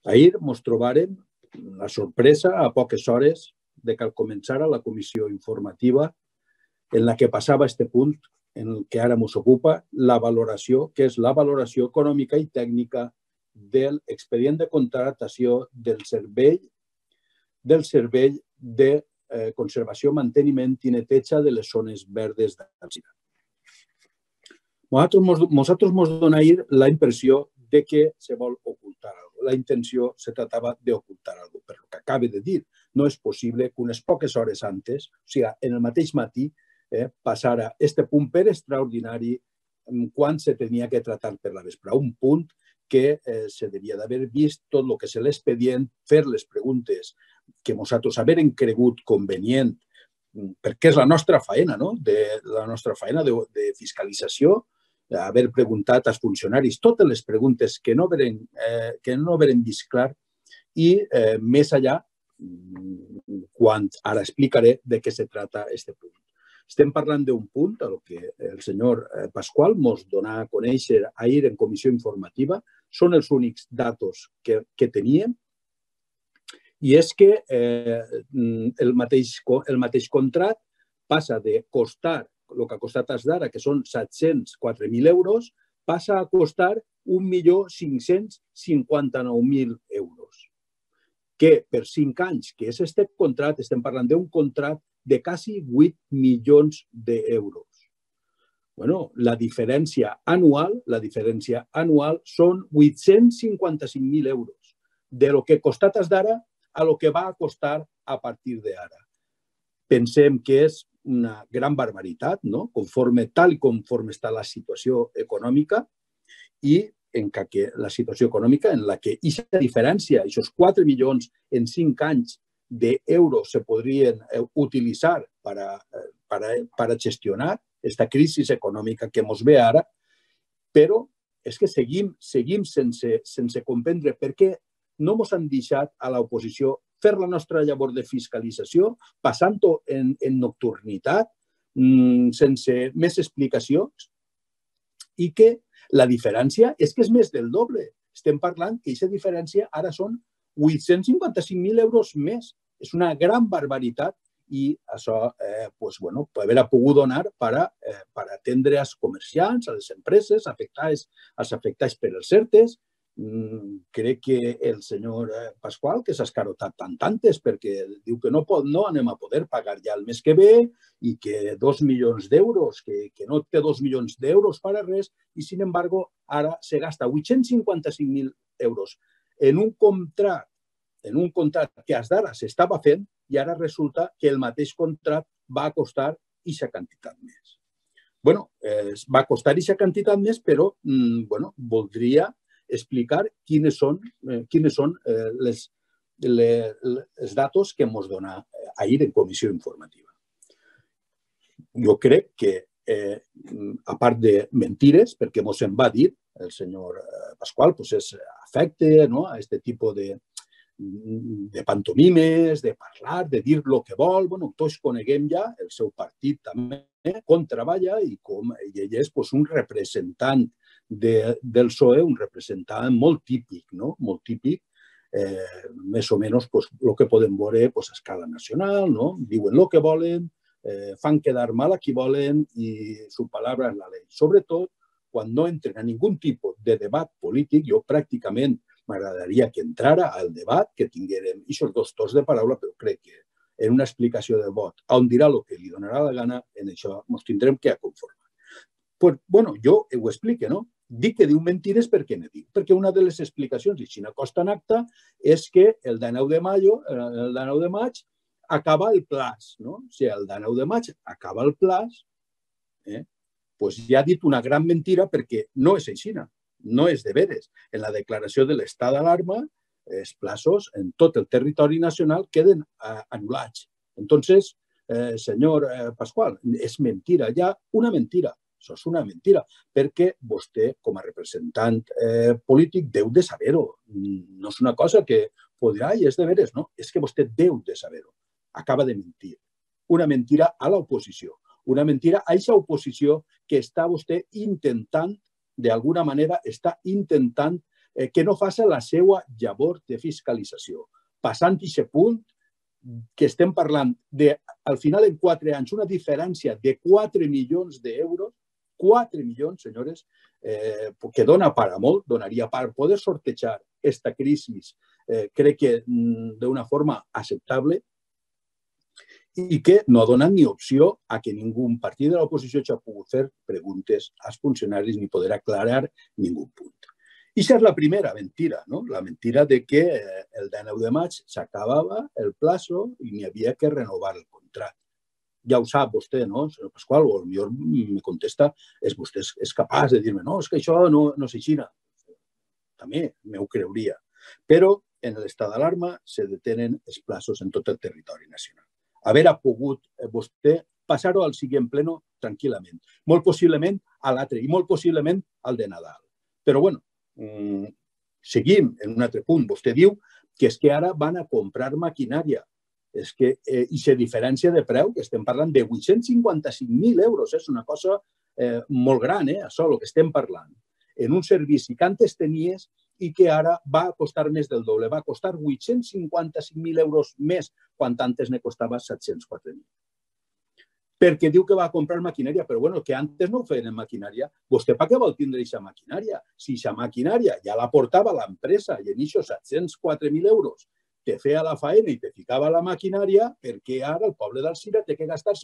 Ahir ens trobarem la sorpresa a poques hores de que començara la comissió informativa en la que passava este punt en el que ara ens ocupa, la valoració, que és la valoració econòmica i tècnica de l'expedient de contractació del servei de conservació, manteniment i neteja de les zones verdes d'Alzira. Nosaltres ens dona ahir la impressió de que se vol ocultar alguna cosa. La intenció se tratava d'ocultar alguna cosa. Per el que acaba de dir, no és possible que unes poques hores antes, o sigui, en el mateix matí, passara este punt per extraordinari quan se tenia que tractar per la vespre. Un punt que se devia d'haver vist tot el que és l'expedient, fer les preguntes que nosaltres haverem cregut convenient, perquè és la nostra feina, no? La nostra feina de fiscalització, haver preguntat als funcionaris totes les preguntes que no haverem vist clar i més allà, quan ara explicaré de què se trata este punt. Estem parlant d'un punt, el que el senyor Pasqual ens donà a conèixer ahir en comissió informativa, són els únics datos que teníem, i és que el mateix contracte passa de costar, el que ha costat fins d'ara, que són 704.000 euros, passa a costar 1.559.000 euros. Que per 5 anys, que és aquest contracte, estem parlant d'un contracte de quasi 8 milions d'euros. Bueno, la diferència anual són 855.000 euros, de lo que ha costat fins d'ara a lo que va costar a partir d'ara. Pensem que és una gran barbaritat, no? Tal com està la situació econòmica i en què la situació econòmica en la que aquesta diferència, aquests 4 milions en 5 anys d'euros se podrien utilitzar per a gestionar aquesta crisi econòmica que ens ve ara, però és que seguim sense comprendre per què no ens han deixat a l'oposició fer la nostra llavor de fiscalització, passant-ho en nocturnitat, sense més explicacions, i que la diferència és que és més del doble. Estem parlant que aquesta diferència ara són 855.000 euros més. És una gran barbaritat i això haver pogut donar per atendre els comerciants, a les empreses, als afectats per els ERTEs. Crec que el senyor Pasqual, que s'ha escarotat tantes perquè diu que no anem a poder pagar ja el mes que ve i que 2 milions d'euros, que no té 2 milions d'euros per a res i, sin embargo, ara se gasta 855.000 euros en un contracte que fins d'ara s'estava fent i ara resulta que el mateix contracte va costar aquesta quantitat més. Bé, va costar aquesta quantitat més, però voldria explicar quines són els datos que ens dona ahir en comissió informativa. Jo crec que, a part de mentides, perquè ens en va dir el senyor Pasqual, afecta a aquest tipus de pantomimes, de parlar, de dir el que vol. Tots coneguem ja, el seu partit també, com treballa i ell és un representant del PSOE, un representant molt típic, molt típic, més o menys el que podem veure a escala nacional, diuen el que volen, fan quedar mal a qui volen i su palabra és la ley. Sobretot, quan no entren a ningú tipus de debat polític, jo pràcticament m'agradaria que entrara al debat, que tinguérem aquests 2 torns de paraula, però crec que en una explicació de vot, on dirà el que li donarà la gana, en això ens tindrem que conformar. Jo ho explico, no? Dic que diu mentides perquè ne dic. Perquè una de les explicacions, i si no costa en acta, és que el 19 de maig acaba el plaç. Si el 19 de maig acaba el plaç, ja ha dit una gran mentira perquè no és així, no és de veres. En la declaració de l'estat d'alarma, els plaços en tot el territori nacional queden anul·lats. Entonces, senyor Pasqual, és mentira, hi ha una mentira. Això és una mentira, perquè vostè, com a representant polític, deu de saber-ho. No és una cosa que podrà i és de veres, no. És que vostè deu de saber-ho. Acaba de mentir. Una mentira a l'oposició. Una mentira a aquesta oposició que està vostè intentant, d'alguna manera, està intentant que no faci la seva llavor de fiscalització. Passant aquest punt, que estem parlant de, al final, en 4 anys, una diferència de 4 milions d'euros, 4 milions, senyores, que dona per a molt, donaria per poder sortejar aquesta crisi, crec que d'una forma acceptable, i que no ha donat ni opció a que ningú partit de l'oposició hagi pogut fer preguntes als funcionaris ni poder aclarar ningú punt. I això és la primera mentira, no? La mentira de que el 19 de maig s'acabava el plazo i n'hi havia que renovar el contracte. Ja ho sap vostè, no, senyor Pasqual? O potser me contesta, vostè és capaç de dir-me, no, és que això no s'aixina. També m'ho creuria. Però en l'estat d'alarma se detenen els plazos en tot el territori nacional. Haver pogut vostè passar-ho al següent pleno tranquil·lament. Molt possiblement a l'altre i molt possiblement al de Nadal. Però, bueno, seguim en un altre punt. Vostè diu que és que ara van a comprar maquinària. És que, i la diferència de preu, que estem parlant de 855.000 euros, és una cosa molt gran, això, el que estem parlant. En un servici que antes tenies i que ara va costar més del doble. Va costar 855.000 euros més, quan antes ne costava 704.000. Perquè diu que va a comprar maquinària, però bueno, que antes no ho feien en maquinària. Vostè per què vol tindre aquesta maquinària? Si aquesta maquinària ja la portava l'empresa i en aquests 704.000 euros te feia la faena i te ficava la maquinària, perquè ara el poble d'Alzira té que gastar-se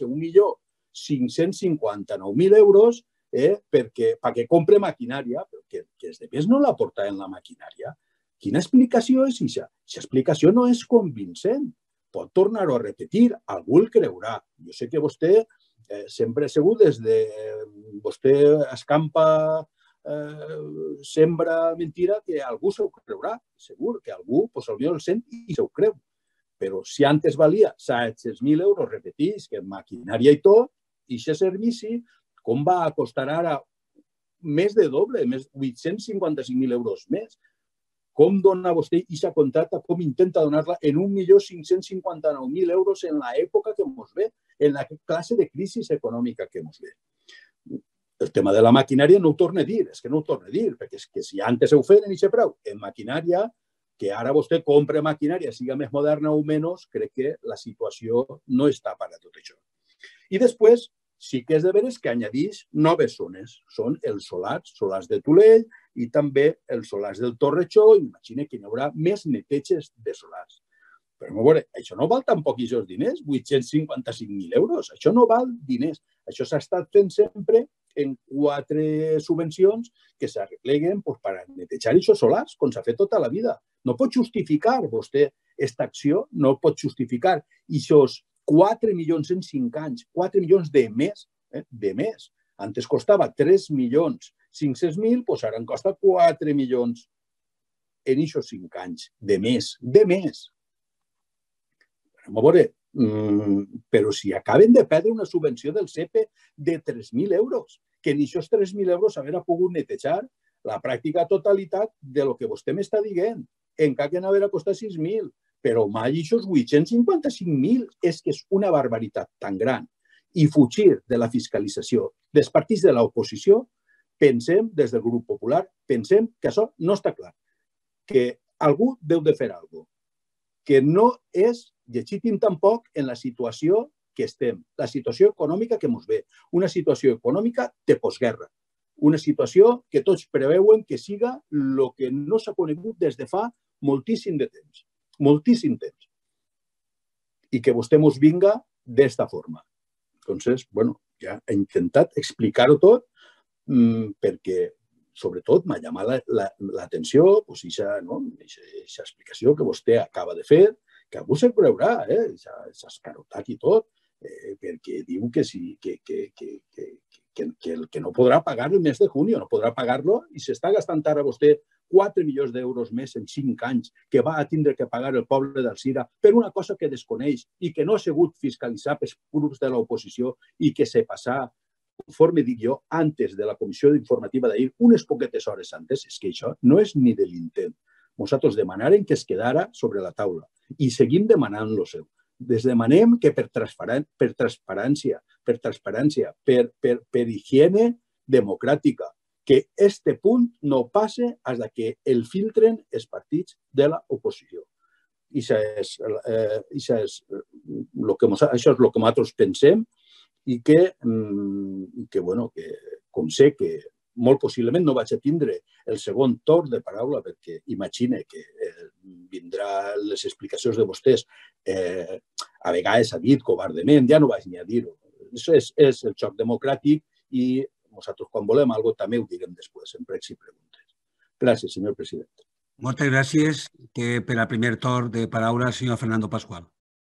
1.559.000 euros perquè compre maquinària, però que els demés no la portaven la maquinària. Quina explicació és aquesta? Aquesta explicació no és convincent. Pot tornar-ho a repetir, algú el creurà. Jo sé que vostè sempre ha sigut des de... Vostè escampa, sembra mentira, que algú se ho creurà. Segur que algú potser el sent i se ho creu. Però si antes valia 700.000 euros, repetís, que maquinària i tot, i aquest servici, com va costar ara més de doble, més 855.000 euros més? Com dona vostè aquesta contracta, com intenta donar-la en 1.559.000 euros en l'època que ens ve, en la classe de crisi econòmica que ens ve? El tema de la maquinària no ho torno a dir, és que no ho torno a dir, perquè és que si antes ho feien en aquest preu, en maquinària, que ara vostè compra maquinària, siga més moderna o menys, crec que la situació no està per a tot això. I després, sí que és de veres que añadís noves zones. Són els solars de Tulell i també els solars del Torrejó. Imagina que hi haurà més neteges de solars. Però, a veure, això no val tampoc aquests diners, 855.000 euros. Això no val diners. Això s'ha estat fent sempre en 4 subvencions que s'arregleguen per netejar aquests solars, com s'ha fet tota la vida. No pot justificar vostè aquesta acció, no pot justificar aquests 4 milions en 5 anys, 4 milions de més, de més. Antes costava 3.500.000, doncs ara en costa 4 milions en aquests 5 anys, de més, de més. A veure, però si acaben de perdre una subvenció del CEPE de 3.000 euros, que en aquests 3.000 euros haver pogut netejar la pràctica totalitat de lo que vostè m'està dient, encara que n'haver costat 6.000. Però mai aquests 855.000 és que és una barbaritat tan gran. I fugir de la fiscalització dels partits de l'oposició, pensem, des del grup popular, pensem que això no està clar. Que algú deu de fer alguna cosa. Que no és legítim tampoc en la situació que estem, la situació econòmica que ens ve. Una situació econòmica de postguerra. Una situació que tots preveuen que siga el que no s'ha conegut des de fa moltíssim de temps. Moltíssim temps. I que vostè ens vinga d'esta forma. Entonces, bueno, ja he intentat explicar-ho tot perquè, sobretot, m'ha llamat l'atenció aquesta explicació que vostè acaba de fer, que algú se'n creurà, s'ha escarotat i tot, perquè diu que el que no podrà pagar el mes de junio, no podrà pagar-lo i s'està gastant ara vostè 4 milions d'euros més en 5 anys que va a tindre que pagar el poble d'Alzira per una cosa que desconeix i que no ha sigut fiscalitzar pels grups de l'oposició i que se passà, conforme dic jo, antes de la comissió informativa d'ahir, unes poquetes hores antes. És que això no és ni de l'intent. Nosaltres demanarem que es quedara sobre la taula i seguim demanant-lo seu. Demanem que per transparència, per higiene democràtica, que este punt no passe fins que el filtren els partits de l'oposició. I això és el que nosaltres pensem i que, com sé que molt possiblement no vaig a tindre el segon torn de paraula perquè imagine que vindrà les explicacions de vostès a vegades ha dit covardement, ja no vaig ni a dir-ho. Això és el joc democràtic i nosaltres quan volem alguna cosa també ho direm després en pregs i preguntes. Gràcies, senyor president. Moltes gràcies. Per al primer torn de paraula, el senyor Fernando Pascual.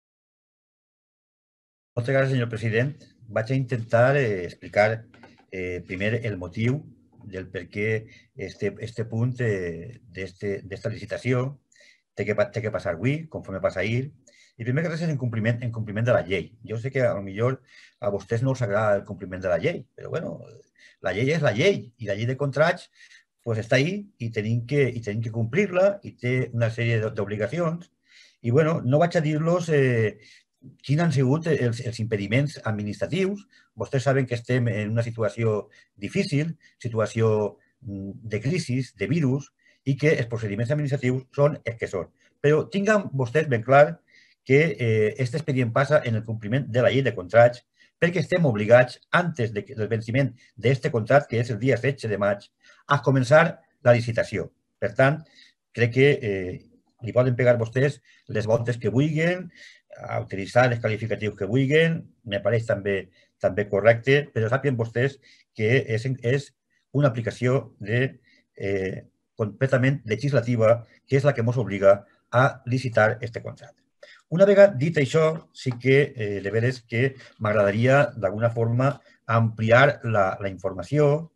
Moltes gràcies, senyor president. Vaig a intentar explicar primer el motiu del per què este punt d'esta licitació té que passar avui, conforme passa ahir. I primer que res és en compliment de la llei. Jo sé que potser a vostès no els agrada el compliment de la llei, però bueno, la llei és la llei i la llei de contrats està ahí i tenim que complir-la i té una sèrie d'obligacions. I bueno, no vaig a dir-los quins han sigut els impediments administratius. Vostès saben que estem en una situació difícil, situació de crisi, de virus, i que els procediments administratius són els que són. Però tinguin vostès ben clar que aquest expedient passa en el compliment de la llei de contrats perquè estem obligats, antes del venciment d'aquest contracte, que és el dia 16 de maig, a començar la licitació. Per tant, crec que li poden pegar vostès les voltes que vulguin, a utilitzar els qualificatius que vulguin, me pareix també correcte, però sàpiguen vostès que és una aplicació completament legislativa, que és la que ens obliga a licitar aquest contracte. Una vegada dit això, sí que de veres que m'agradaria d'alguna forma ampliar la informació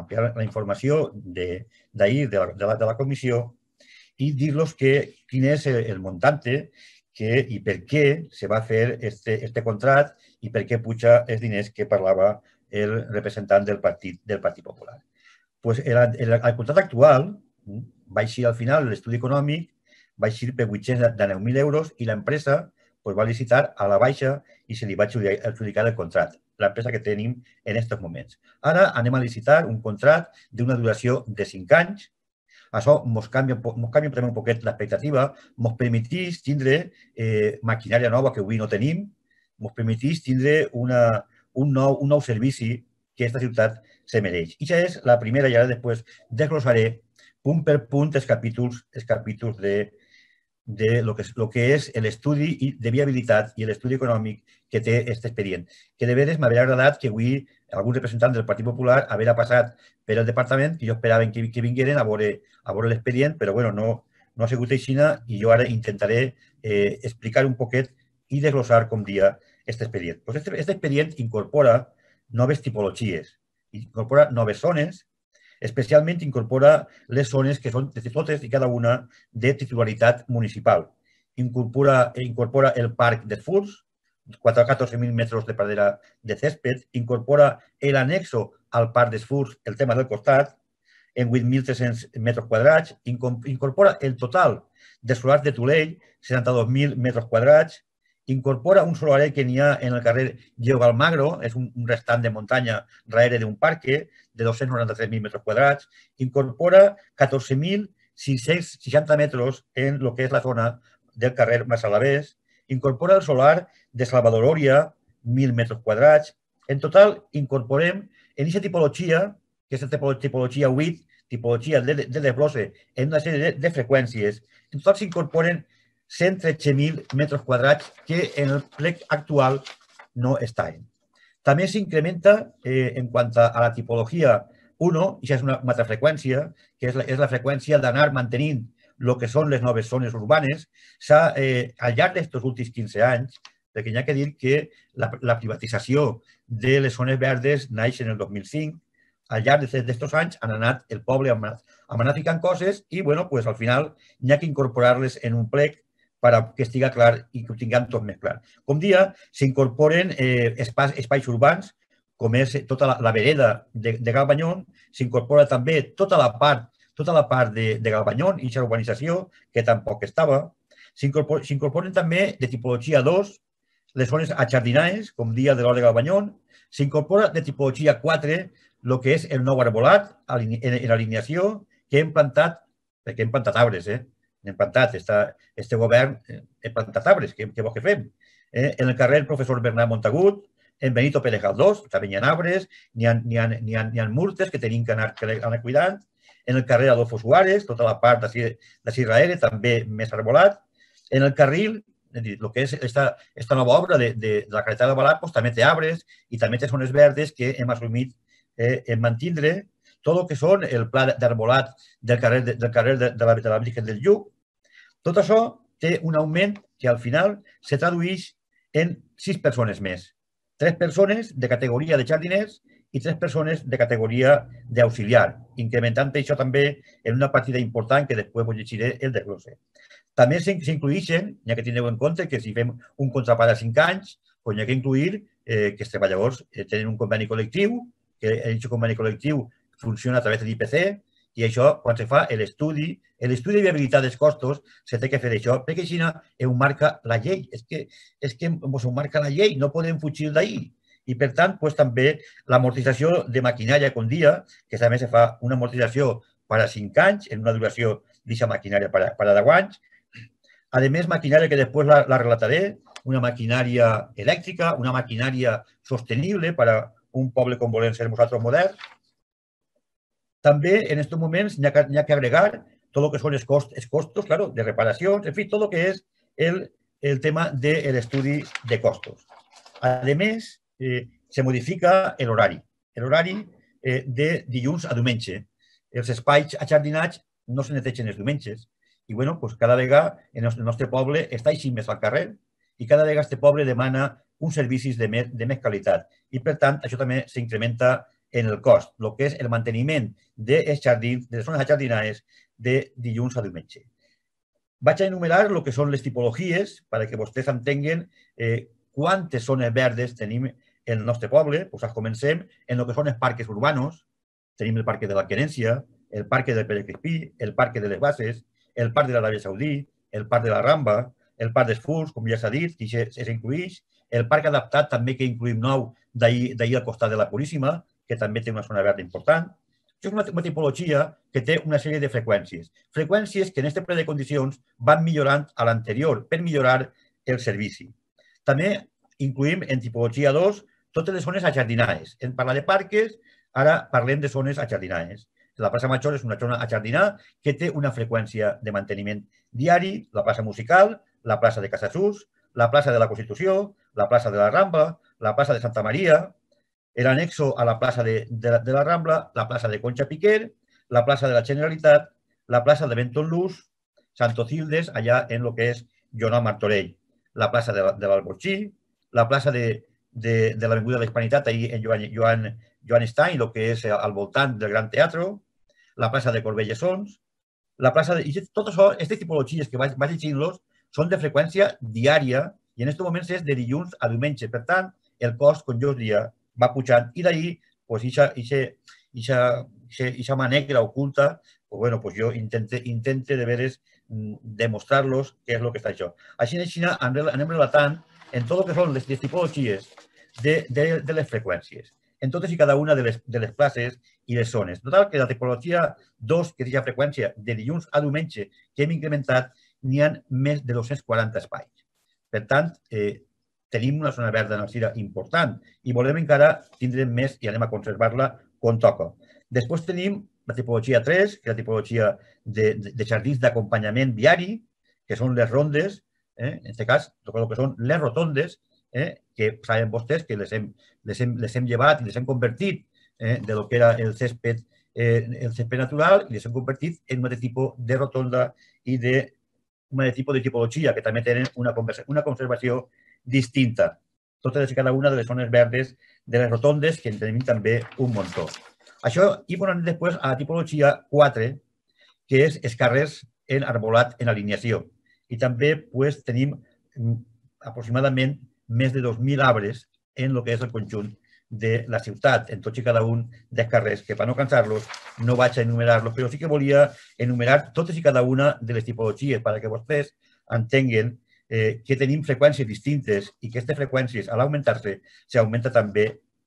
d'ahir de la comissió i dir-los quin és el montante i per què se va fer este contracte i per què puja els diners que parlava el representant del Partit Popular. El contracte actual va eixir al final, l'estudi econòmic, va eixir per 809.000 euros i l'empresa va licitar a la baixa i se li va adjudicar el contracte, l'empresa que tenim en aquests moments. Ara anem a licitar un contracte d'una duració de 5 anys. Això ens canvia també un poquet l'expectativa, ens permetís tindre maquinària nova que avui no tenim, ens permetís tindre un nou servici que aquesta ciutat se mereix. I això és la primera i ara després desglossaré punt per punt els capítols de lo que és l'estudi de viabilitat i l'estudi econòmic que té aquest expedient. Que de veres m'hauria agradat que avui algun representant del Partit Popular haguera passat per el departament, que jo esperava que vingueren a veure l'expedient, però no ha sigut així i jo ara intentaré explicar un poquet i desglossar, com dia, aquest expedient. Aquest expedient incorpora noves tipologies, incorpora noves zones, especialment incorpora les zones que són de totes i cada una de titularitat municipal. Incorpora el parc dels Furs, 14.000 metres de pradera de césped, incorpora l'anexo al parc dels Furs, el tema del costat, en 8.300 metres quadrats, incorpora el total de solars de Tulell, 72.000 metres quadrats, incorpora un solaret que n'hi ha en el carrer Diego Almagro, és un restant de muntanya darrere d'un parque de 293.000 metres quadrats, incorpora 14.660 metres en el que és la zona del carrer Massalavés, incorpora el solar de Salvador Oria, 1.000 metres quadrats. En total, incorporem en aquesta tipologia, que és la tipologia 8, tipologia de desglose en una sèrie de freqüències, en total s'incorporen 113.000 metres quadrats que en el plec actual no estan. També s'incrementa en quant a la tipologia 1, i això és una altra freqüència, que és la freqüència d'anar mantenint el que són les noves zones urbanes. Al llarg d'aquests últims 15 anys, perquè hi ha que dir que la privatització de les zones verdes naix en el 2005, al llarg d'aquests anys han anat el poble ha anat ficant coses i al final hi ha que incorporar-les en un plec perquè estigui clar i que ho tinguem tot més clar. Com dia, s'incorporen espais urbans, com és tota la vereda de Galbanyon, s'incorpora també tota la part de Galbanyon i la urbanització, que tampoc estava. S'incorporen també de tipologia 2 les zones ajardinades, com dia de l'Hort de Galbanyon. S'incorpora de tipologia 4 el que és el nou arbolat en alineació que hem plantat, perquè hem plantat arbres, hem plantat, este govern hem plantat arbres, què vols que fem? En el carrer professor Bernat Montagut, en Benito Pérez Galdós, també hi ha arbres, n'hi ha murtes que tenim que anar cuidant, en el carrer Adolfo Suárez, tota la part de Sierra Aire, també més arbolat, en el carril, el que és aquesta nova obra de la carretera de Balat, també té arbres i també té zones verdes que hem assumit en mantindre tot el que són el pla d'arbolat del carrer de la Virgen del Lluc. Tot això té un augment que al final se tradueix en 6 persones més. 3 persones de categoria de jardiners i 3 persones de categoria d'auxiliar, incrementant això també en una partida important que després vos llegiré el desglose. També s'incluïxen, ja que tindreu en compte que si fem un contrapart a 5 anys, hi ha que incluir que els treballadors tenen un conveni col·lectiu, que aquest conveni col·lectiu funciona a través de l'IPC, i això, quan se fa l'estudi de viabilitat dels costos, se té que fer això, perquè així ho marca la llei. És que ho marca la llei, no podem fugir d'ahir. I, per tant, també l'amortització de maquinària com dia, que també se fa una amortització per a 5 anys, en una duració d'aquesta maquinària per a 10 anys. A més, maquinària que després la relataré, una maquinària elèctrica, una maquinària sostenible per a un poble com volem ser nosaltres moderns. També, en aquests moments, n'hi ha que agregar tot el que són els costos, de reparacions, en fi, tot el que és el tema de l'estudi de costos. A més, se modifica l'horari. L'horari de dilluns a diumenge. Els espais ajardinats no se netegen els diumenges. I, cada vegada el nostre poble està així més al carrer i cada vegada aquest poble demana uns servicis de més qualitat. I, per tant, això també s'incrementa en el cost, el que és el manteniment dels jardins, de les zones ajardinades de dilluns a diumenge. Vaig a enumerar el que són les tipologies perquè vostès entenguen quantes zones verdes tenim en el nostre poble. Comencem en el que són els parcs urbanos. Tenim el Parc de la Querència, el Parc del Pere Crispí, el Parc de les Bases, el Parc de l'Aràbia Saudí, el Parc de la Ramba, el Parc dels Furs, com ja s'ha dit, que s'inclueix, el Parc adaptat també que incluïm nou d'ahir al costat de la Puríssima, que també té una zona verda important. Això és una tipologia que té una sèrie de freqüències. Freqüències que en aquest ple de condicions van millorant a l'anterior per millorar el servici. També incluïm en tipologia 2 totes les zones ajardinades. En parlar de parques, ara parlem de zones ajardinades. La plaça Major és una zona ajardinada que té una freqüència de manteniment diari, la plaça Musical, la plaça de Casassús, la plaça de la Constitució, la plaça de la Rambla, la plaça de Santa Maria, l'anexo a la plaça de la Rambla, la plaça de Concha Piquer, la plaça de la Generalitat, la plaça de Benton Luz, Santo Cildes, allà en el que és Joan Martorell, la plaça de l'Alborxí, la plaça de l'Avinguda de l'Hispanitat, ahir en Joan Stein, el que és al voltant del Gran Teatre, la plaça de Corbellesons, la plaça de... I tot això, aquestes tipologies que vaig llegint-los, són de freqüència diària i en aquests moments és de dilluns a diumenge. Per tant, el cost, com jo us dia, va pujant i d'ahir, aquesta mà negra oculta, jo intento de veres demostrar-los què és el que està això. Així anem relatant en tot el que són les tipologies de les freqüències, en totes i cada una de les places i les zones. Total, que la tipologia 2, que és la freqüència de dilluns a diumenge que hem incrementat, n'hi ha més de 240 espais. Per tant, tenim una zona verda en el Cira important i volem encara tindre més i anem a conservar-la com toca. Després tenim la tipologia 3, que és la tipologia de jardins d'acompanyament viari, que són les rondes, en aquest cas, tot el que són les rotondes, que saben vostès que les hem llevat i les hem convertit del que era el césped natural i les hem convertit en un altre tipus de rotonda i un altre tipus de tipologia que també tenen una conservació distinta. Totes i cada una de les zones verdes de les rotondes, que en tenim també un muntó. Això, i anem després a la tipologia 4, que és els carrers en arbolat en alineació. I també tenim aproximadament més de 2.000 arbres en el que és el conjunt de la ciutat, en tots i cada un dels carrers, que per no cansar-los no vaig a enumerar-los, però sí que volia enumerar totes i cada una de les tipologies perquè vostès entenguen que tenim freqüències distintes i que aquestes freqüències, a l'augmentar-se, s'augmenta també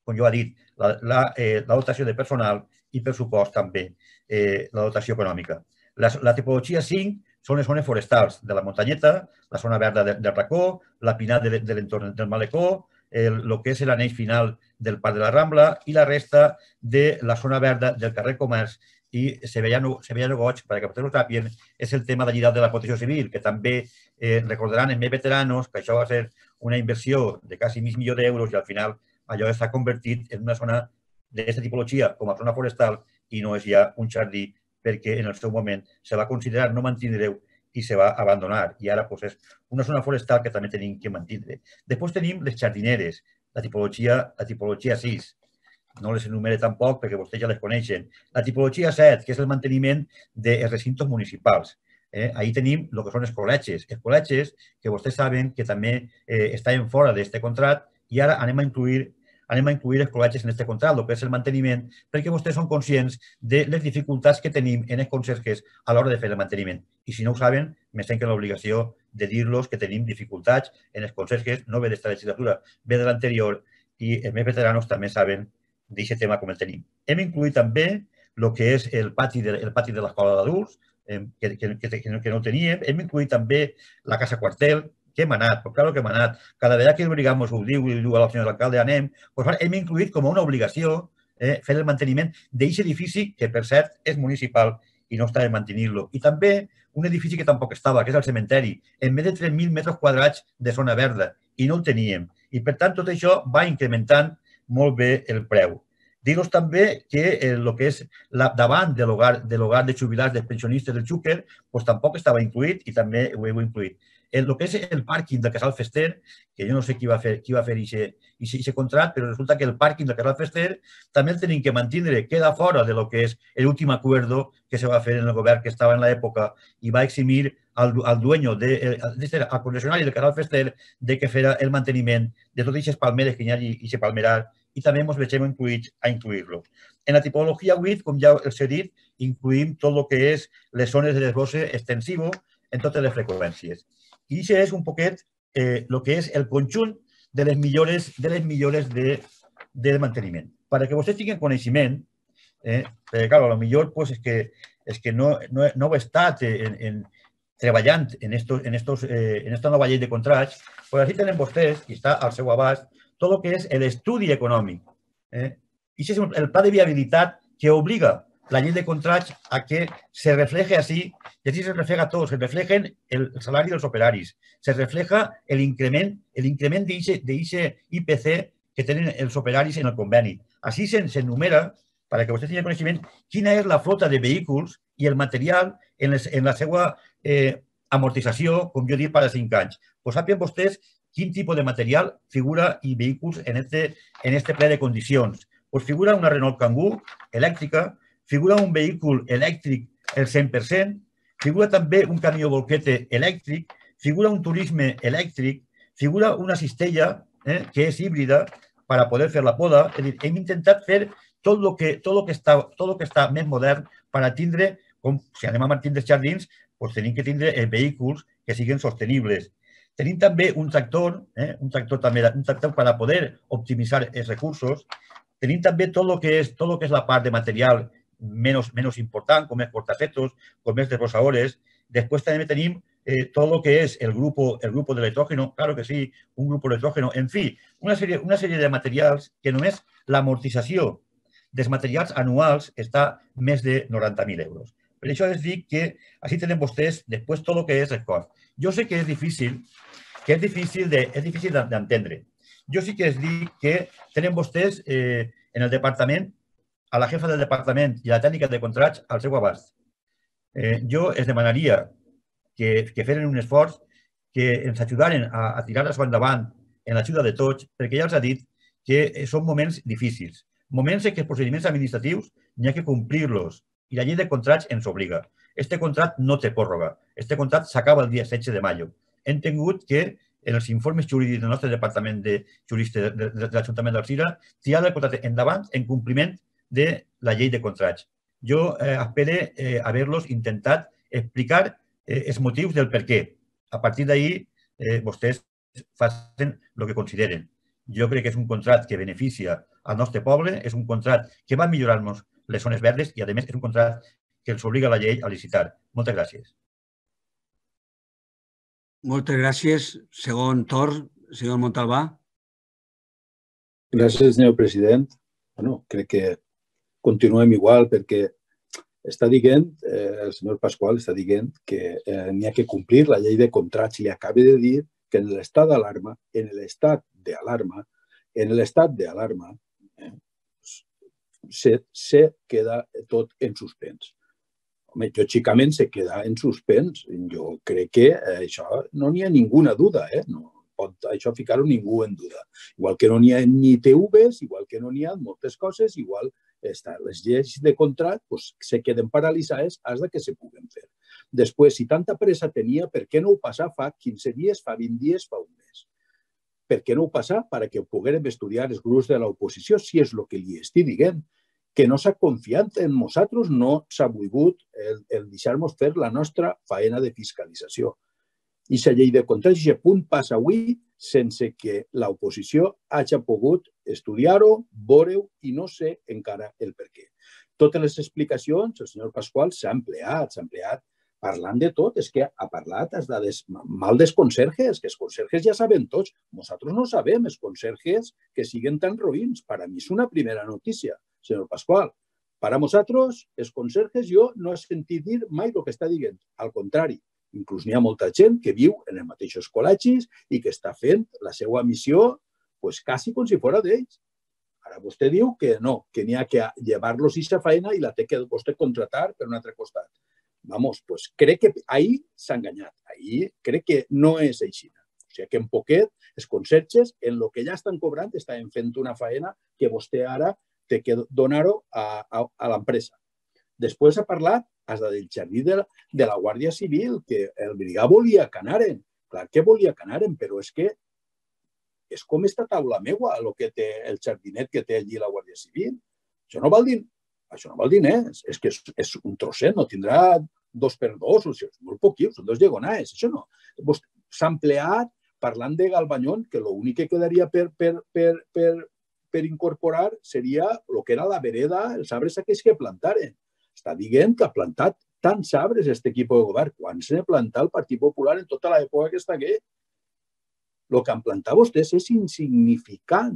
com jo he dit, la dotació de personal i, per supost, també la dotació econòmica. La tipologia 5 són les zones forestals de la muntanyeta, la zona verda del racó, la pinada de l'entorn del malecó, el que és l'aneix final del Parc de la Rambla i la resta de la zona verda del carrer Comerç i Sevillano Goig, perquè vostès ho sàpien, és el tema de lligat de la protecció civil, que també recordaran els més veteranos que això va ser una inversió de quasi mig milió d'euros i al final allò s'ha convertit en una zona d'aquesta tipologia com a zona forestal i no és ja un jardí perquè en el seu moment se va considerar no mantindre-ho i se va abandonar. I ara és una zona forestal que també tenim que mantindre. Després tenim les jardineres, la tipologia 6. No les enumere tampoc perquè vostès ja les coneixen. La tipologia 7, que és el manteniment dels recintos municipals. Ahí tenim el que són els col·legis. Els col·legis que vostès saben que també estaven fora d'aquest contracte i ara anem a incluir els col·legis en aquest contracte, el que és el manteniment, perquè vostès són conscients de les dificultats que tenim en els conserges a l'hora de fer el manteniment. I si no ho saben, me senten l'obligació de dir-los que tenim dificultats en els conserges, no ve d'esta legislatura, ve de l'anterior, i els més veteranos també saben d'aquest tema com el tenim. Hem incluït també el que és el pati de l'escola d'adults, que no teníem. Hem incluït també la casa quartel, que hem anat, però clar que hem anat. Cada vegada que el brigam ho diu i diu al senyor alcalde anem, doncs hem incluït com una obligació fer el manteniment d'aquest edifici, que per cert és municipal i no està de mantenir-lo. I també un edifici que tampoc estava, que és el cementeri, en més de 3.000 metres quadrats de zona verda, i no el teníem. I per tant tot això va incrementant molt bé el preu. Dir-los també que el que és davant de l'hogar de jubilats dels pensionistes del Xúquer tampoc estava incluït i també ho heu incluït. El que és el pàrquing del Casal Fester, que jo no sé qui va fer aquest contracte, però resulta que el pàrquing del Casal Fester també el tenim que mantenir, queda fora de lo que és l'últim acuerdo que se va fer en el govern que estava en l'època i va eximir al dueño, al concessionari del Casal Fester, de que fera el manteniment de totes aquestes palmeres que hi ha i aquest palmerar, i també ens veiem incluïts a incluir-lo. En la tipologia 8, com ja els he dit, incluïm tot el que és les zones de desbrosse extensiu en totes les freqüències. I això és un poquet el que és el conjunt de les millores de manteniment. Perquè vostès tinguin coneixement, perquè, clar, potser és que no heu estat treballant en esta nova llei de contractes, però així tenen vostès, i està al seu abast, tot el que és l'estudi econòmic. I això és el pla de viabilitat que obliga la llei de contractes a que se refleje así, y así se refleja todo, se reflejen el salario de los operarios, se refleja el increment de ese IPC que tienen los operarios en el conveni. Así se enumera, para que vostè tingui coneixement, quina és la flota de vehicles i el material en la seva amortització, com jo he dit, per a 5 anys. Pues sàpien vostès quin tipus de material figura i vehicles en este ple de condicions. Pues figura una Renault Kangoo elèctrica, figura un vehicle elèctric el 100%, figura també un camió bolquete elèctric, figura un turisme elèctric, figura una cistella que és híbrida per a poder fer la poda. És a dir, hem intentat fer tot el que està més modern per a tindre, com si anem a Martín dels Jardins, doncs tenim que tindre vehicles que siguin sostenibles. Tenim també un tractor per a poder optimitzar els recursos. Tenim també tot el que és la part de material menys important, com és portafetos, com és desbrossadores. Després també tenim tot el que és el grupo de electrógeno, claro que sí, un grupo de electrógeno, en fi, una sèrie de materials que només l'amortització dels materials anuals està més de 90.000 euros. Per això es dic que així tenen vostès després tot el que és el cost. Jo sé que és difícil d'entendre. Jo sí que es dic que tenen vostès en el departament, a la jefa del departament i a la tècnica de contractes al seu abast. Jo els demanaria que feren un esforç, que ens ajudaren a tirar això endavant en l'ajuda de tots, perquè ja els ha dit que són moments difícils. Moments en què els procediments administratius n'hi ha que complir-los i la llei de contractes ens obliga. Este contracte no té pròrroga. Este contracte s'acaba el dia 16 de maio. Hem tingut que, en els informes jurídics del nostre departament de juristes de l'Ajuntament d'Alzira, tirar el contracte endavant en compliment de la llei de contractes. Jo espero haver-los intentat explicar els motius del per què. A partir d'ahir, vostès facin el que consideren. jo crec que és un contracte que beneficia al nostre poble, és un contracte que va millorar-nos les zones verdes i, a més, és un contracte que ens obliga la llei a licitar. Moltes gràcies. Moltes gràcies. Segon torn, senyor Montalbà. Gràcies, senyor president. Bueno, crec que continuem igual perquè està dient, el senyor Pasqual està dient que n'hi ha que complir la llei de contrats i li acaba de dir que en l'estat d'alarma, se queda tot en suspens. Home, lògicament se queda en suspens. Jo crec que això no n'hi ha ninguna duda, no pot això ficar-ho ningú en duda. Igual que no n'hi ha ni TVs, igual que no n'hi ha moltes coses, igual les lleis de contract se queden paralitzades fins que se puguen fer. Després, si tanta pressa tenia, per què no ho passar fa 15 dies, fa 20 dies, fa un mes? Per què no ho passar? Perquè ho poguérem estudiar els grups de l'oposició, si és el que li estic dient. Que no s'ha confiat en nosaltres, no s'ha volgut el deixar-nos fer la nostra faena de fiscalització. I la llei de contractes, aquest punt passa avui sense que l'oposició hagi pogut estudiar-ho, veure-ho i no sé encara el per què. Totes les explicacions, el senyor Pasqual s'ha empleat parlant de tot. És que ha parlat mal dels conserges, que els conserges ja saben tots. Nosaltres no sabem els conserges que siguen tan roïns. Per a mi és una primera notícia, senyor Pasqual. Per a nosaltres, els conserges, jo no he sentit dir mai el que està dient. Al contrari, inclús n'hi ha molta gent que viu en els mateixos col·legis i que està fent la seva missió quasi com si fos d'ells. Ara vostè diu que no, que n'hi ha que llevar-los aquesta feina i la té que vostè contratar per un altre costat. Vamos, pues crec que ahir s'ha enganyat. Ahir crec que no és així. O sigui que en poquet els conserges, en el que ja estan cobrant, estan fent una feina que vostè ara té que donar-ho a l'empresa. Després ha parlat fins del jardí de la Guàrdia Civil, que el brigà volia que anaren. Clar que volia que anaren, però és que és com esta taula meua, el jardinet que té allí la Guàrdia Civil. Això no val diners. És que és un trosset, no tindrà 2x2, o sigui, és molt poquiu, són 2 diagonals. Això no. S'ha empleat parlant de Galbanyón, que l'únic que quedaria per incorporar seria el que era la vereda, els arbres aquells que plantaren. Està dient que ha plantat tants arbres aquest equip de govern. Quan s'ha plantat el Partit Popular en tota l'època que està aquí? El que han plantat vostès és insignificant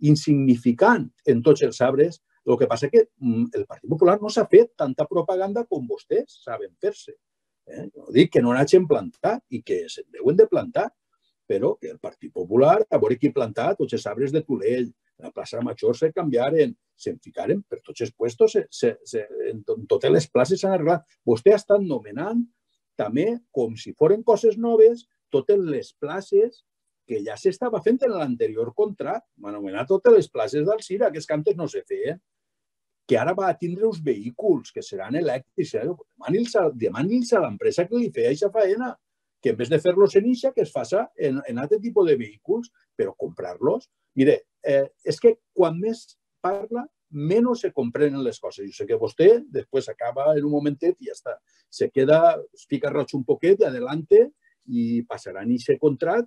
en tots els arbres. El que passa és que el Partit Popular no s'ha fet tanta propaganda com vostès saben fer-se. No dic que no n'hagin plantat i que se'n deuen de plantar, però que el Partit Popular, a veure qui plantat tots els arbres de Tulell, a la plaça Major se canviaren, se'n ficaren per tots els puestos, en totes les places s'han arreglat. Vostè ha estat nomenant també, com si foren coses noves, totes les places que ja s'estava fent en l'anterior contracte. M'ha anomenat totes les places d'Alzira, que és que antes no se feien, que ara va a tindre uns vehicles que seran elèctrics. Demani'ls a l'empresa que li feia aquesta faena, que en vez de fer-los en ixa, que es faça en altre tipus de vehicles, però comprar-los. Mire, és que quan més parla, menys se comprenen les coses. Jo sé que vostè després acaba en un momentet i ja està. Se queda, es fica roig un poquet i adelante i passaran aquest contracte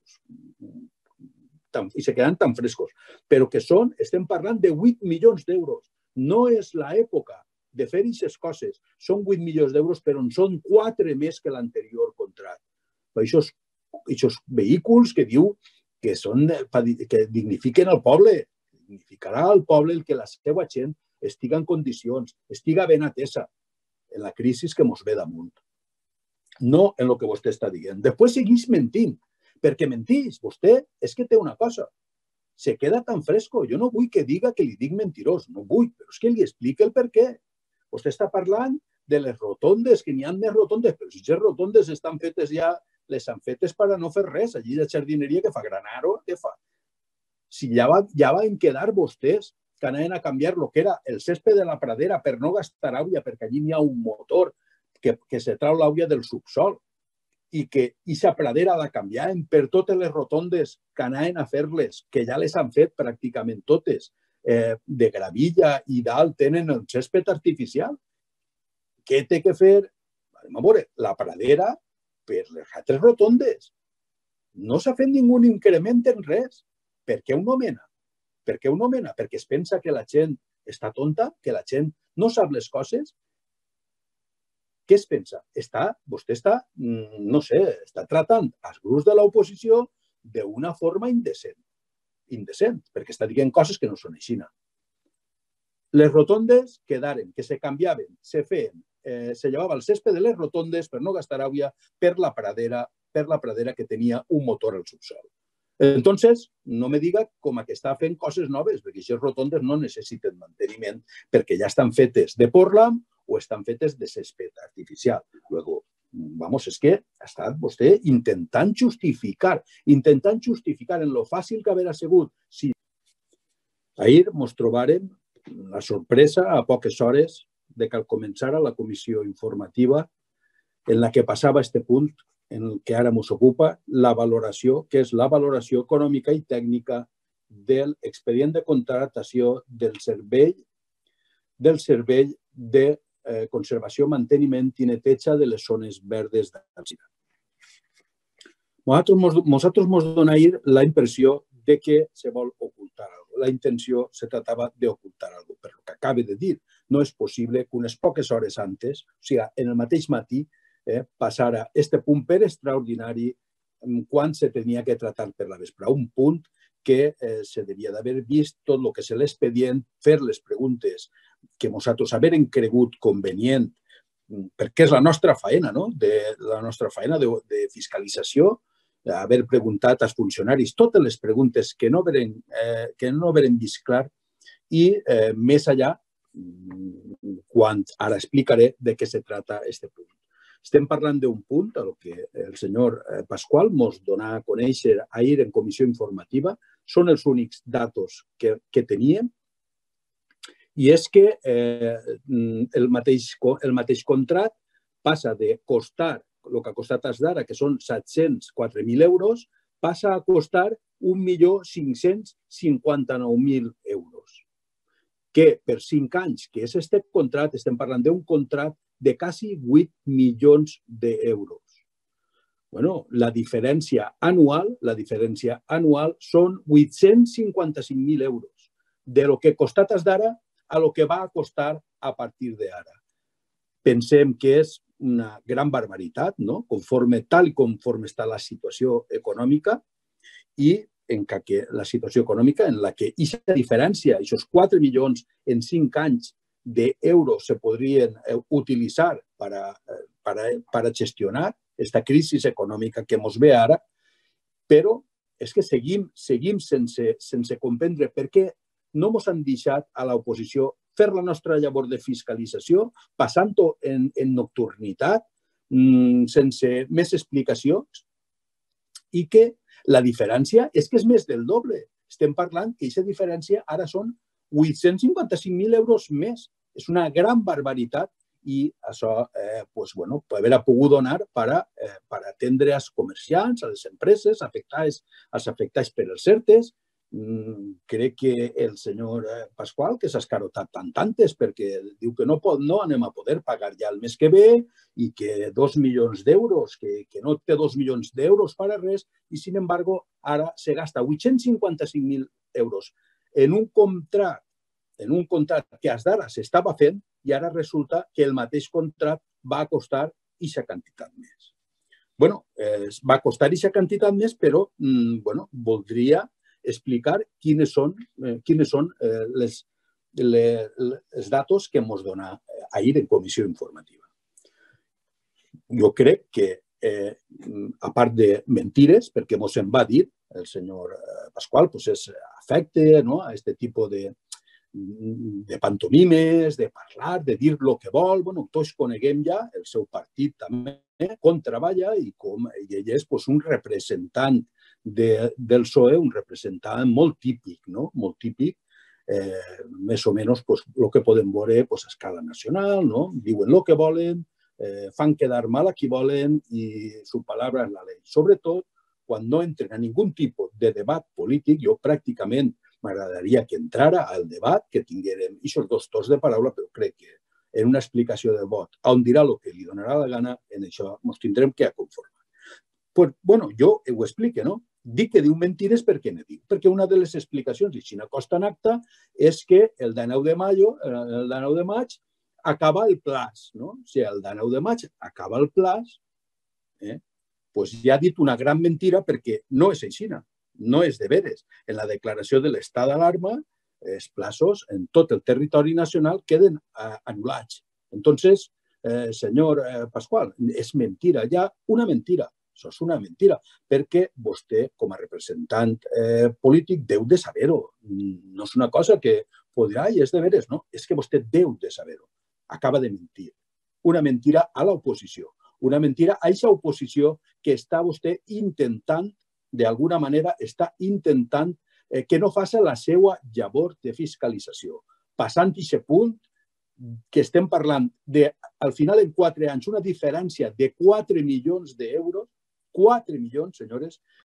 i se quedan tan frescos. Però que estem parlant de 8 milions d'euros. No és l'època de fer aquestes coses. Són 8 milions d'euros, però en són 4 més que l'anterior contracte. Aquests vehicles que diu que dignifiquen el poble. Dignificarà el poble el que la seva gent estiga en condicions, estiga ben atesa en la crisi que ens ve damunt. No en el que vostè està dient. Després segueix mentint, perquè mentís. Vostè és que té una cosa. Se queda tan fresco. Jo no vull que diga que li dic mentirós. No vull, però és que li explica el per què. Vostè està parlant de les rotondes, que n'hi ha més rotondes, però si les rotondes estan fetes ja, les han fetes per a no fer res. Allí la jardineria que fa Granaro, què fa? Si ja van quedar vostès que anaven a canviar el que era el césped de la pradera per no gastar aigua, perquè allí n'hi ha un motor que se trau l'aigua del subsol i que aquesta pradera ha de canviar per totes les rotondes que anaven a fer-les, que ja les han fet pràcticament totes, de gravilla i dalt tenen el césped artificial. Què té que fer? A veure, la pradera per les altres rotondes. No s'ha fet ningú increment en res. Per què ho nomena? Per què ho nomena? Perquè es pensa que la gent està tonta, que la gent no sap les coses. Què es pensa? Vostè està, no sé, està tratant els grups de l'oposició d'una forma indecent. Indecent, perquè està dient coses que no són així. Les rotondes quedaren, que se canviaven, se feien, se llevava el césped de les rotondes per no gastar aigua per la pradera que tenia un motor al subsol. Entonces, no me diga com que està fent coses noves, perquè aquestes rotondes no necessiten manteniment perquè ja estan fetes de portland o estan fetes de césped artificial. Luego, vamos, es que ha estat vostè intentant justificar en lo fàcil que haver sigut. Sí. Ahir ens trobarem la sorpresa a poques hores de que al començar la comissió informativa en la que passava este punt en el que ara ens ocupa, la valoració, que és la valoració econòmica i tècnica de l'expedient de contractació del servei de conservació, manteniment i neteja de les zones verdes d'Alzira. Nosaltres ens dona ahir la impressió de que se vol ocultar alguna cosa. La intenció se tratava d'ocultar alguna cosa. Per el que acaba de dir, no és possible que unes poques hores antes, o sigui, en el mateix matí, passara este punt per extraordinari quan se tenia que tratar per la vespre. Un punt que se devia d'haver vist tot el que és l'expedient, fer les preguntes que nosaltres haverem cregut convenient, perquè és la nostra feina, no? La nostra feina de fiscalització, haver preguntat als funcionaris totes les preguntes que no haverem vist clar i més allà, quan ara explicaré de què se trata este punt. Estem parlant d'un punt, el que el senyor Pasqual ens donà a conèixer ahir en comissió informativa, són els únics datos que teníem, i és que el mateix contracte passa de costar, el que ha costat fins d'ara, que són 704.000 euros, passa a costar 1.559.000 euros. Que per 5 anys, que és este contracte, estem parlant d'un contracte de quasi 8 milions d'euros. Bueno, la diferència anual són 855.000 euros de lo que ha costat fins d'ara a lo que va costar a partir d'ara. Pensem que és una gran barbaritat, no? Tal conforme està la situació econòmica i en que la situació econòmica en la que aquesta diferència, aquests 4 milions en 5 anys d'euros se podrien utilitzar per gestionar aquesta crisi econòmica que ens ve ara, però és que seguim sense comprendre per què no ens han deixat a l'oposició fer la nostra llavor de fiscalització, passant-ho en nocturnitat, sense més explicacions, i que la diferència és que és més del doble. Estem parlant que aquesta diferència ara són 855.000 euros més. És una gran barbaritat i això haver pogut donar per atendre els comerciants, a les empreses, als afectats per els ERTEs. Crec que el senyor Pasqual, que s'ha escarotat tantes perquè diu que no anem a poder pagar ja el mes que ve i que 2 milions d'euros, que no té 2 milions d'euros per a res i, sin embargo, ara se gasta 855.000 euros en un contracte que fins d'ara s'estava fent i ara resulta que el mateix contracte va costar aquesta quantitat més. Bueno, va costar aquesta quantitat més, però voldria explicar quines són els datos que ens dona ahir en comissió informativa. Jo crec que, a part de mentides, perquè ens en va dir el senyor Pasqual, afecta a aquest tipus de pantomimes, de parlar, de dir el que vol. Tots coneguem ja, el seu partit també, com treballa i ell és un representant del PSOE, un representant molt típic, molt típic, més o menys el que podem veure a escala nacional, diuen el que volen, fan quedar mal a qui volen i su palabra és la llei. Sobretot, quan no entren a ningú tipus de debat polític, jo pràcticament m'agradaria que entrara al debat, que tinguérem aquests 2 torns de paraula, però crec que en una explicació del vot, on dirà el que li donarà la gana, en això ens tindrem que conformar. Jo ho explico, no? Dic que diu mentides perquè ne dic. Perquè una de les explicacions, i si no costa en acta, és que el 19 de maig acaba el plaç. No? Si el 19 de maig acaba el plaç, doncs ja ha dit una gran mentira perquè no és així, no és de veres. En la declaració de l'estat d'alarma, els plaços en tot el territori nacional queden anul·lats. Entonces, senyor Pasqual, és mentira, hi ha una mentira. Això és una mentira, perquè vostè, com a representant polític, deu de saber-ho. No és una cosa que podrà, i és de veres, no. És que vostè deu de saber-ho. Acaba de mentir. Una mentira a l'oposició. Una mentira a aquesta oposició que està vostè intentant, d'alguna manera, està intentant que no faci la seva llavor de fiscalització. Passant aquest punt, que estem parlant de, al final, en 4 anys, una diferència de 4 milions d'euros, 4 milions, senyores,